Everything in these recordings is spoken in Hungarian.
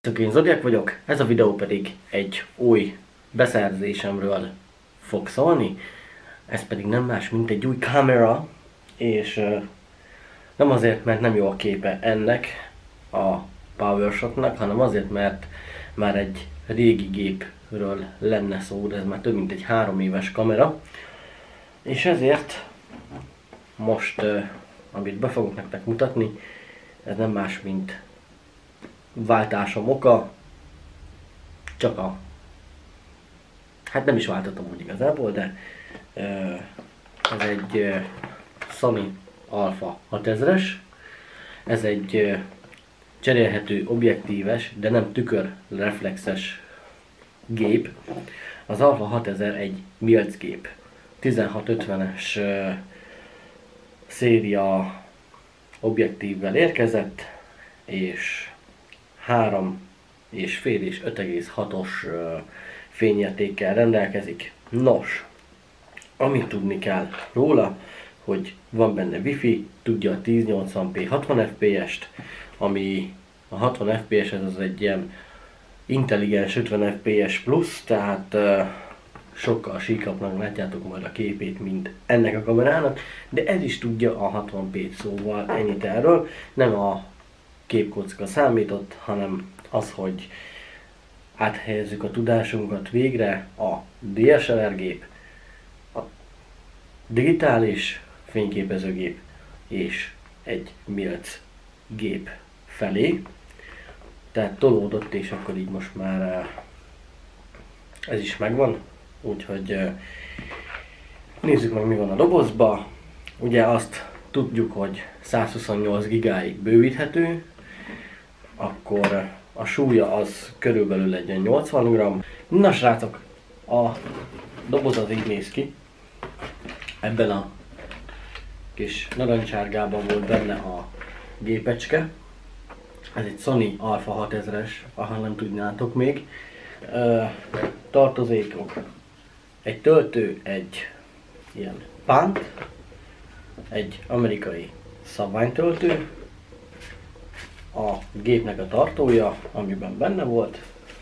Én Zodiak vagyok, ez a videó pedig egy új beszerzésemről fog szólni. Ez pedig nem más, mint egy új kamera, és nem azért, mert nem jó a képe ennek a PowerShotnak, hanem azért, mert már egy régi gépről lenne szó, de ez már több mint egy 3 éves kamera. És ezért most, amit be fogok nektek mutatni, ez nem más, mint váltásom oka, csak hát nem is váltottam úgy igazából, de ez egy Sony Alpha 6000-es, ez egy cserélhető objektíves, de nem tükörreflexes gép. Az Alpha 6000 egy Milc gép, 1650-es széria objektívvel érkezett, és 3,5 és 5,6-os fényértékkel rendelkezik. Nos, amit tudni kell róla, hogy van benne Wi-Fi, tudja a 1080p 60 fps-t, ami a 60 fps az egy ilyen intelligens 50 fps plusz, tehát sokkal síkabbnak látjátok majd a képét, mint ennek a kamerának, de ez is tudja a 60p-t, szóval ennyit erről. Nem a képkocka számított, hanem az, hogy áthelyezzük a tudásunkat végre a DSLR gép, a digitális fényképezőgép és egy Milc gép felé. Tehát tolódott, és akkor így most már ez is megvan. Úgyhogy nézzük meg, mi van a dobozba. Ugye azt tudjuk, hogy 128 gigáig bővíthető, akkor a súlya az körülbelül egy 80 g. Na srácok, a doboz az így néz ki. Ebben a kis narancsárgában volt benne a gépecske. Ez egy Sony Alpha 6000-es, ha nem tudnátok még. Tartozékok: egy töltő, egy ilyen pánt, egy amerikai szabványtöltő, a gépnek a tartója, amiben benne volt.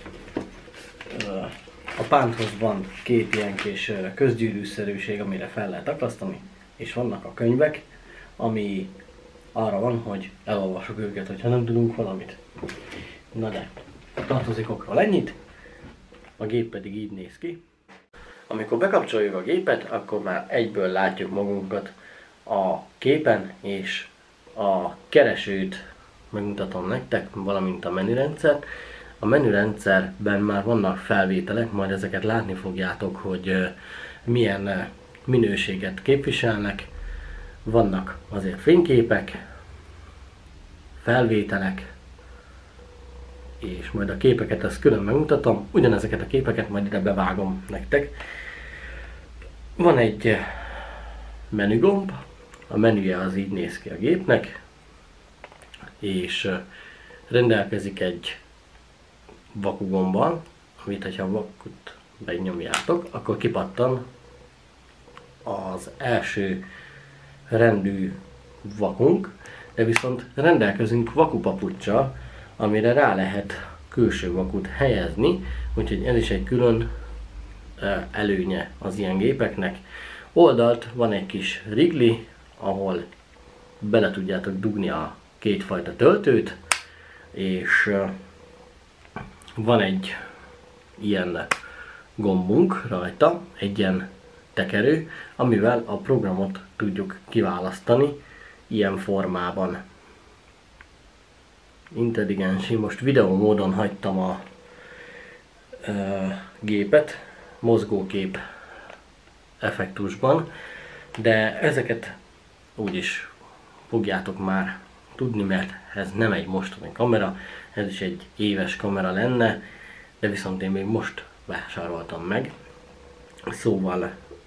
A pánthoz van két ilyen kis közgyűrűszerűség, amire fel lehet akasztani, és vannak a könyvek, ami arra van, hogy elolvassuk őket, hogyha nem tudunk valamit. Na de, a tartozékokról ennyit, a gép pedig így néz ki. Amikor bekapcsoljuk a gépet, akkor már egyből látjuk magunkat a képen, és a keresőt megmutatom nektek, valamint a menürendszert. A menürendszerben már vannak felvételek, majd ezeket látni fogjátok, hogy milyen minőséget képviselnek. Vannak azért fényképek, felvételek, és majd a képeket ezt külön megmutatom. Ugyanezeket a képeket majd ide bevágom nektek. Van egy menügomb, a menüje az így néz ki a gépnek, és rendelkezik egy vakugombbal, amit ha a vakut benyomjátok, akkor kipattan az első rendű vakunk, de viszont rendelkezünk vakupapuccsal, amire rá lehet külső vakut helyezni, úgyhogy ez is egy külön előnye az ilyen gépeknek. Oldalt van egy kis rigli, ahol bele tudjátok dugni a kétfajta töltőt, és van egy ilyen gombunk rajta, egy ilyen tekerő, amivel a programot tudjuk kiválasztani ilyen formában. Intelligens, én most videó módon hagytam a gépet, mozgókép effektusban, de ezeket úgyis fogjátok már tudni, mert ez nem egy mostani kamera, ez is egy éves kamera lenne, de viszont én még most vásároltam meg, szóval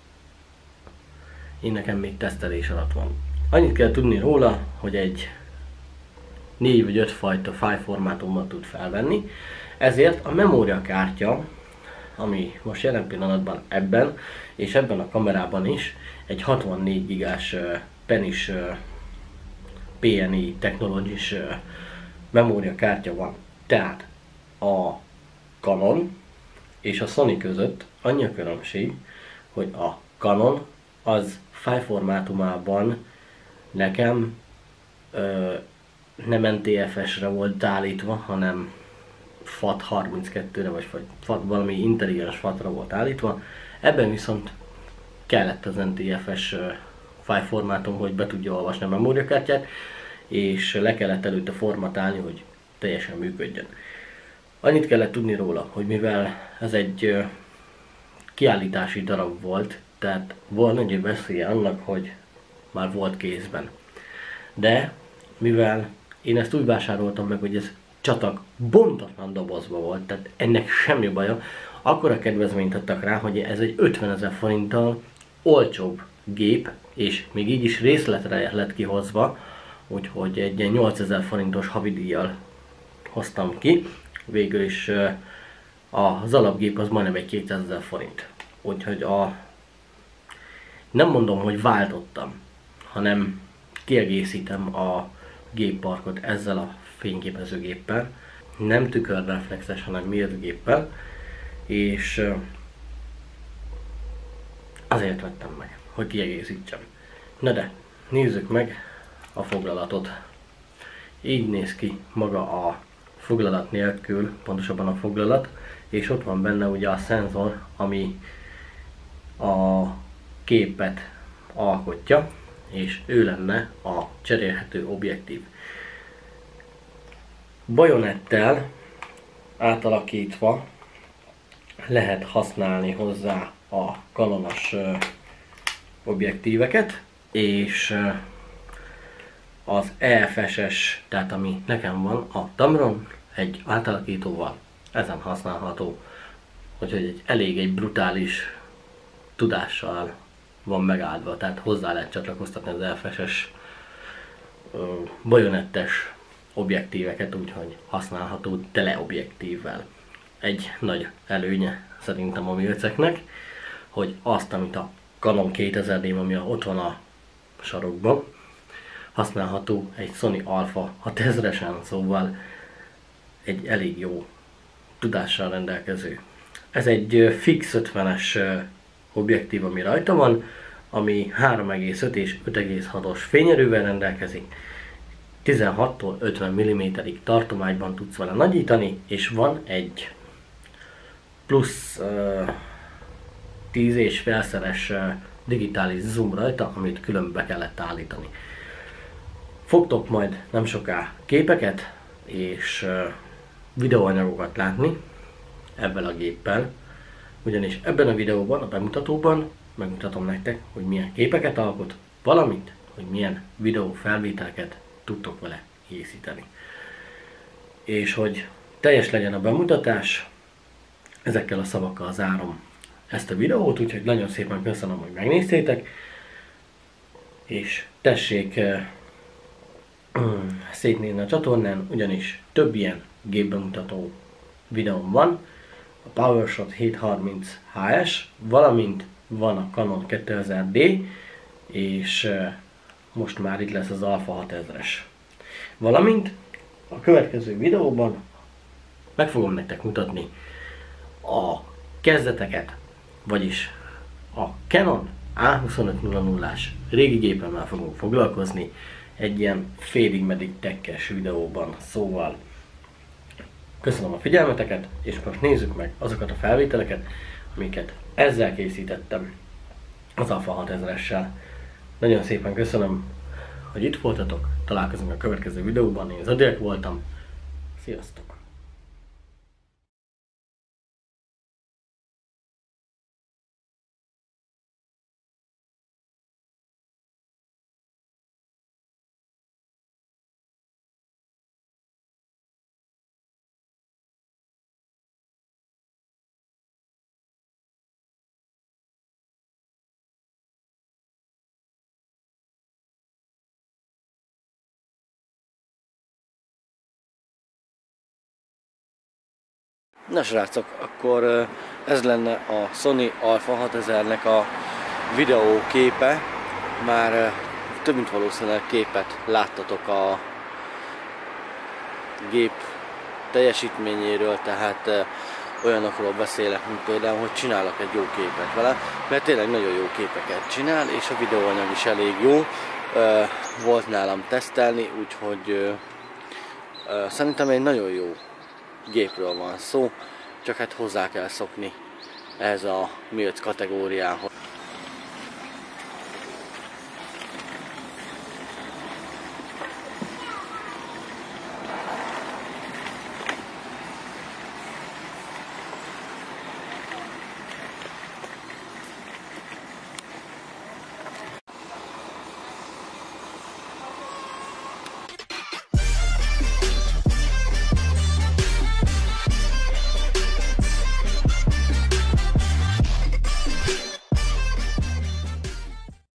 én nekem még tesztelés alatt van. Annyit kell tudni róla, hogy egy 4 vagy 5 fajta fájlformátummal tud felvenni, ezért a memóriakártya, ami most jelen pillanatban ebben, és ebben a kamerában is egy 64 gigás penis PNI Technologies memóriakártya van. Tehát a Canon és a Sony között annyi a különbség, hogy a Canon az fájlformátumában nekem nem NTFS-re volt állítva, hanem FAT32-re, vagy valami intelligens FAT-ra volt állítva. Ebben viszont kellett az NTFS fájlformátum, hogy be tudja olvasni a memóriakártyát, és le kellett előtte formatálni, hogy teljesen működjön. Annyit kellett tudni róla, hogy mivel ez egy kiállítási darab volt, tehát volt nagy veszélye annak, hogy már volt kézben. De mivel én ezt úgy vásároltam meg, hogy ez csatak bontatlan dobozba volt, tehát ennek semmi baja, akkora kedvezményt adtak rá, hogy ez egy 50 000 forinttal olcsóbb gép, és még így is részletre lett kihozva, úgyhogy egy 8000 forintos havidíjjal hoztam ki. Végül is az alapgép az majdnem egy 200 000 forint. Úgyhogy nem mondom, hogy váltottam, hanem kiegészítem a gépparkot ezzel a fényképezőgéppel. Nem tükörreflexes, hanem mirrorgéppel. És azért vettem meg, hogy kiegészítsem. Na de, nézzük meg a foglalatot. Így néz ki maga a foglalat nélkül, pontosabban a foglalat, és ott van benne ugye a szenzor, ami a képet alkotja, és ő lenne a cserélhető objektív. Bajonettel átalakítva lehet használni hozzá a Canonos objektíveket, és az EFS-es, tehát ami nekem van, a Tamron egy átalakítóval ezen használható, úgyhogy egy brutális tudással van megáldva, tehát hozzá lehet csatlakoztatni az EFS-es bajonettes objektíveket, úgyhogy használható teleobjektívvel. Egy nagy előnye szerintem a műveceknek, hogy azt, amit a Canon 2000D, ami ott van a sarokban, használható egy Sony Alpha 6000-esen, szóval egy elég jó tudással rendelkező. Ez egy fix 50-es objektív, ami rajta van, ami 3,5 és 5,6-os fényerővel rendelkezik. 16-tól 50 mm-ig tartományban tudsz vele nagyítani, és van egy plusz 10 és felszeres digitális zoom rajta, amit külön be kellett állítani. Fogtok majd nem soká képeket és videóanyagokat látni ebben a géppel, ugyanis ebben a videóban, a bemutatóban megmutatom nektek, hogy milyen képeket alkot, valamint, hogy milyen videófelvételeket tudtok vele készíteni. És hogy teljes legyen a bemutatás, ezekkel a szavakkal zárom ezt a videót, úgyhogy nagyon szépen köszönöm, hogy megnéztétek, és tessék szétnézni a csatornán, ugyanis több ilyen gépbemutató videóm van, a PowerShot 730 HS, valamint van a Canon 2000D, és most már itt lesz az Alpha 6000-es. Valamint a következő videóban meg fogom nektek mutatni a kezdeteket, vagyis a Canon A2500-as régi gépemmel fogunk foglalkozni egy ilyen félig meddig tekkes videóban, szóval köszönöm a figyelmeteket, és most nézzük meg azokat a felvételeket, amiket ezzel készítettem, az Alpha 6000-essel. Nagyon szépen köszönöm, hogy itt voltatok, találkozunk a következő videóban, én Zodiac voltam, sziasztok! Na srácok, akkor ez lenne a Sony Alpha 6000-nek a videóképe. Már több mint valószínűleg képet láttatok a gép teljesítményéről, tehát olyanokról beszélek, mint például, hogy csinálok egy jó képet vele, mert tényleg nagyon jó képeket csinál, és a videóanyag is elég jó. Volt nálam tesztelni, úgyhogy szerintem egy nagyon jó gépről van szó, csak hát hozzá kell szokni ez a Milc kategóriához.